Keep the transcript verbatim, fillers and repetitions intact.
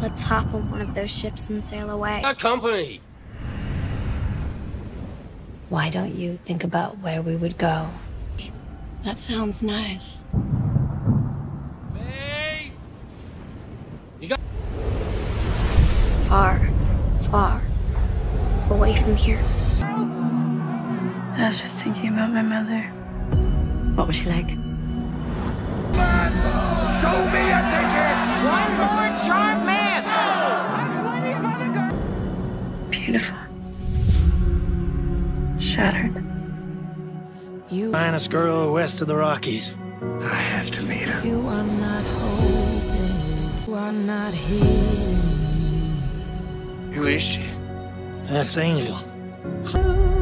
Let's hop on one of those ships and sail away. Our company. Why don't you think about where we would go? That sounds nice. May! You got Far, far away from here. I was just thinking about my mother. What was she like? Show me a ticket! One more charm man! Beautiful. Shattered. You, Finest girl west of the Rockies. I have to meet her. you are not hoping, you are not healing. Who is she? That's Angel. You